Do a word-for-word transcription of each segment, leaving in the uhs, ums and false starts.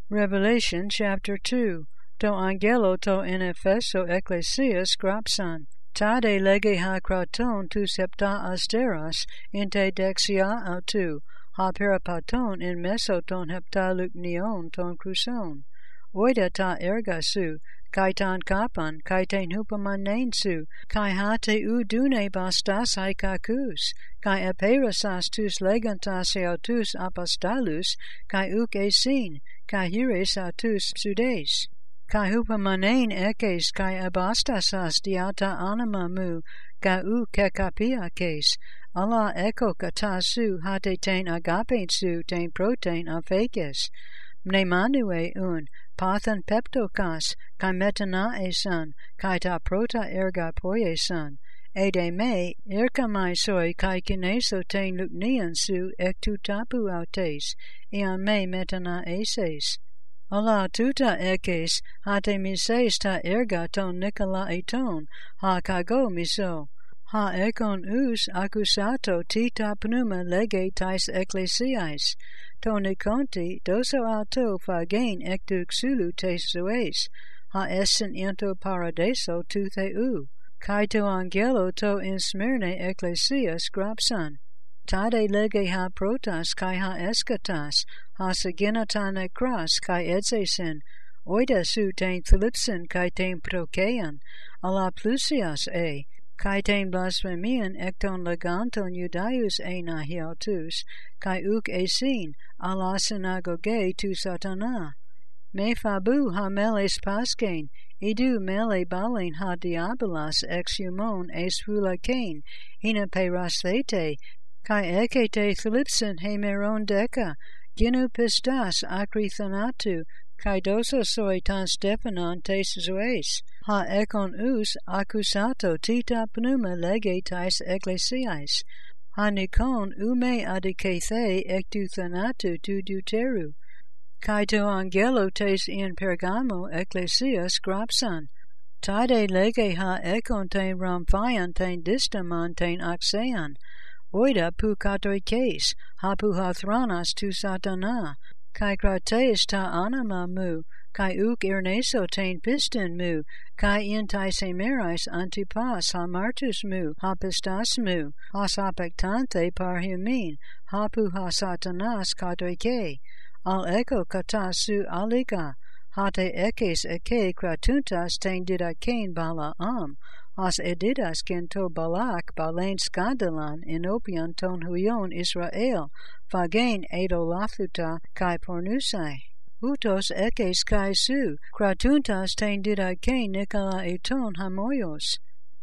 Revelation chapter two. To angelo to in Epheso ecclesias grapsan. Tade lege ha kraton tu septa asteras inte dexia autu. Ha peripaton in mesoton hepta luknion ton cruson. Oida ta erga su. Kaitan kapan, kaiten hupaman su, kai hate u dune bastas haikakus, kai aperasas tus legantas eotus apostolus, kai uk esin, kai hires autus pseudes, kai hupamanen ekes, kai abastasas diata anima mu, kai u kekapia kes, Allah eko katasu hate ten agapen su ten protein afekes, mnemanue un, pathan peptokas, kai metanaesan, kai ta prota erga poiesan, ede me, erkamai soi kai kineso ten luknian su ek tu tapu autes, ian me metanaeses. Allah tuta ekes, hate mises ta erga ton Nicola eton, ha kago miso. Ha ekon us accusato tita pneuma lege tais ecclesiais, to niconti doso auto fagen ectu xulu tes zoes, ha essen into paradiso tu theu, kai to angelo to in Smyrne ecclesias grapsan. Tade lege ha protas kai ha eschatas, ha saginata necras kai edzesen, oida su ten Philipsen kai ten prokean, ala plusias e, kai ten blasphemian ekton leganton Judaius ena hiautus, kai uk esin, ala synagoge tu satana. Me fabu ha meles pasken, idu mele balin ha diabolas ex humon es fulaken, hina perasthete, kai ekete Philipsen hemeron deca, ginu pistas acrithanatu, kai doso soi tan Stephanon tes zoes, ha ekon us accusato tita pneuma lege tais ecclesiais, ha nikon ume adicethe ectu thanatu tu deuteru, kai to angelo tes in Pergamo ecclesias grapsan, tade lege ha ekon ten ramphayan ten distaman ten axean, oida pu katoikes, ha pu ha thranas tu satana, kai krates ta anima mu, kai uk erneso ten piston mu, kai in tais emerais antipas ha martus mu, ha pistas mu, has apectante par humin, ha pu ha satanas katoike, al eco kata su aliga, hate ekes eke kratuntas ten didaken Balaam, has edidas gento balak balen skandalan in opion ton huion Israel, fagen edolathuta kai pornusai. Utos ekes kai su, kratuntas ten didaken Nicola eton hamoyos.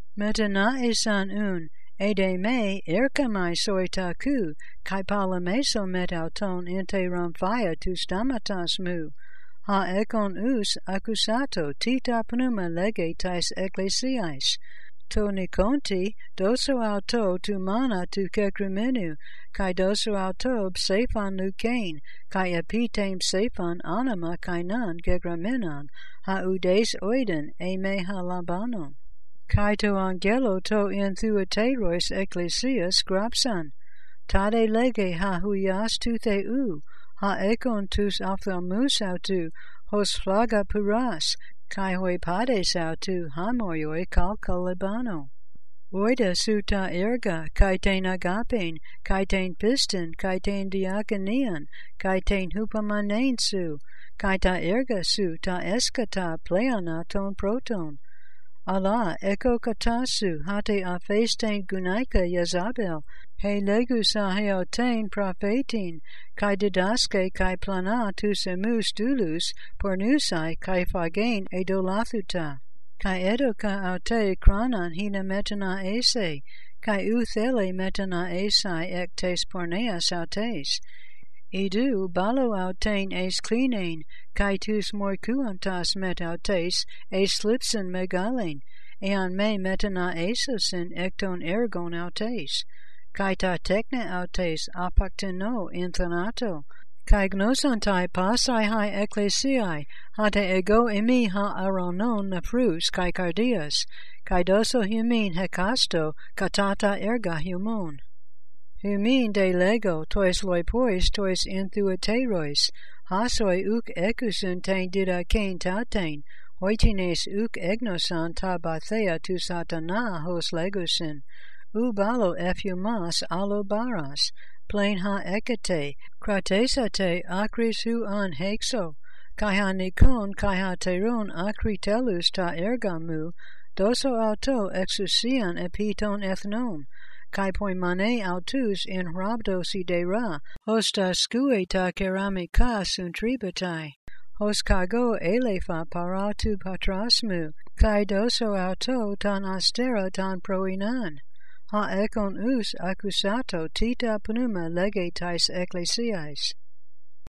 Metanaesan un, ede me erkamai soitaku, kai palameso metauton inte ramphia tu stamatas mu, ha ekon us accusato tita pneuma lege tais ecclesiais, to niconti doso auto tu mana tu kekrimenu, kai doso auto psephon lucain, kai epitem psephon anima kai non gegramenon, ha udes oiden e me ha labanon. Kai to angelo to in thuaterois ecclesias grapsan, tade lege ha huias tu theu, ha ekon tus ophthalmus autu, hos flaga puras, kai hoi pades autu, hamoioi calcalibano. Oida suta erga, kai ten agapen, kai ten piston, kai ten diakonian, kai ten hupamanen su, kai ta erga su ta escata pleana ton proton. Allah eko katasu hate aphes ten gunaika Jezebel, he legusa heoten prophetin, kai didaske kai plana tus emus dulus, pornusai kai fagen edolathuta, kai edoka aute kranan hina metana ese, kai uthele metana esai ek tes porneas autes. Idu balo auten es klinen, kai tus morkuantas met autes, es slipsen megalen, ean me metana esosin ekton ergon autes, kai ta tekne autes apakteno inthanato, kai gnosantai pasai hai ecclesiai, hate ego emi ha aronon nefrus kai cardias, kai doso humin hekasto katata erga humon. Humin de lego tois loipois tois enthuaterois, hasoi uk ekusun tain didakein tatain, oitines uk egnosan tabathea tu satana hos legusin, u balo efumas alo baras, plain ha ekate, kratesate acris hu an hexo, kai ha nikon kai ha teron akritelus ta ergamu, doso auto exousian epiton ethnon, kai poimane autus in rabdo sidera, hosta skue ta keramika suntribatai, hos kago elefa paratu patrasmu, kai doso auto tan astera tan proinan, ha ekon us accusato tita pneuma legetais ecclesiais.